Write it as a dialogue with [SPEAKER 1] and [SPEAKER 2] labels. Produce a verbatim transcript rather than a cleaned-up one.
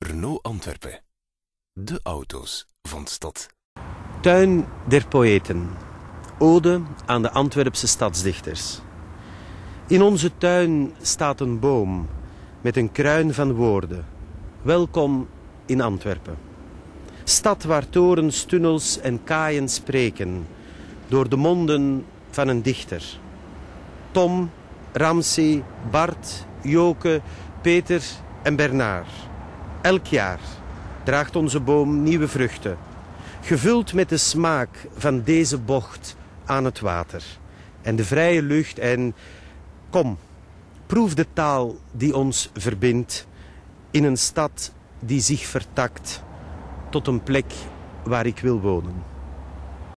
[SPEAKER 1] Renault Antwerpen. De auto's van de stad.
[SPEAKER 2] Tuin der Poëten. Ode aan de Antwerpse stadsdichters. In onze tuin staat een boom met een kruin van woorden. Welkom in Antwerpen. Stad waar torens, tunnels en kaaien spreken door de monden van een dichter. Tom, Ramsey, Bart, Joke, Peter en Bernard. Elk jaar draagt onze boom nieuwe vruchten, gevuld met de smaak van deze bocht aan het water en de vrije lucht. En kom, proef de taal die ons verbindt in een stad die zich vertakt tot een plek waar ik wil wonen.